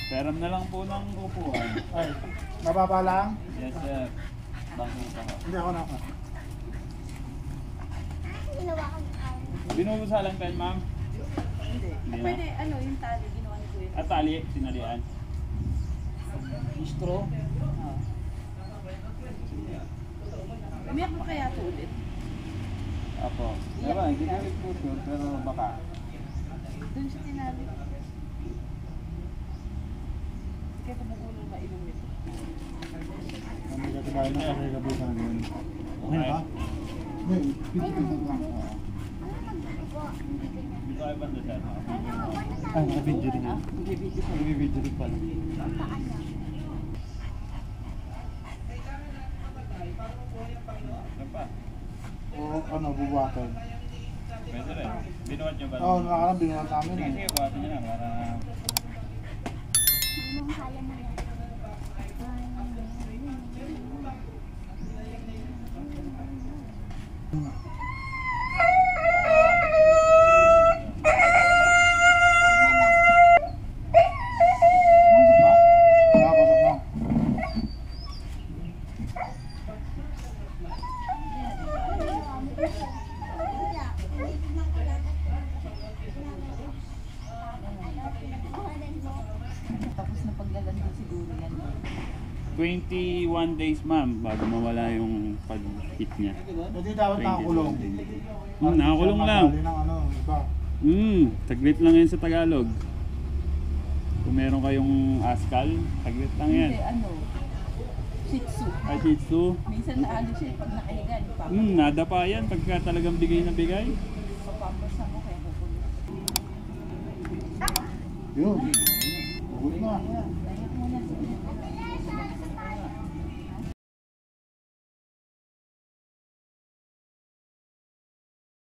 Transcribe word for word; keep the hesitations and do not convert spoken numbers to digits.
Peram na lang po ng upuan. Ay, mababa lang? Yes, sir. Bangko pa ho. Hindi ako na. Binubusalan pen, ma'am? Hindi. Hindi na. Pwede, ano, yung tali, ginawa ni Kuya. At tali, sinalian. Straw? Oo. Umiyak pa kaya ito ulit? Apo. Diba, hindi ko rin po sure, pero baka. Doon siya tinali. Hindi kayo kumugulong mainom nito. May katibayan na kami gabi sa amin. Okay ba? May, pinipintig lang. Dito ay banda, sir. Ay, naka-video rin yun. Hindi video ko. Nag-video rin pala. Ano pa? O ano, bubuhatin. Pwede rin. Binuhat nyo ba? Oo, oh, nakakarang binuhat namin Sige, eh. sige, buhatin nyo na para... Nakapasok na. Tapos na paglalanda siguro yan. twenty-one days, ma'am, bago mawala yung pag-hit niya. Hindi dapat nakakulong. Hmm, nakakulong lang. Mabali ng ano, iba. Hmm, saglit lang yan sa Tagalog. Kung meron kayong askal, saglit lang yan. Hindi, ano, Shih Tzu. Ay, Shih Tzu. Minsan naano siya pag nakahiga, yung papa. Hmm, nada pa yan pagka talagang bigay na bigay. Papapasa mo kaya kukulo. Yun. Huwag na. Ayan, ayan muna.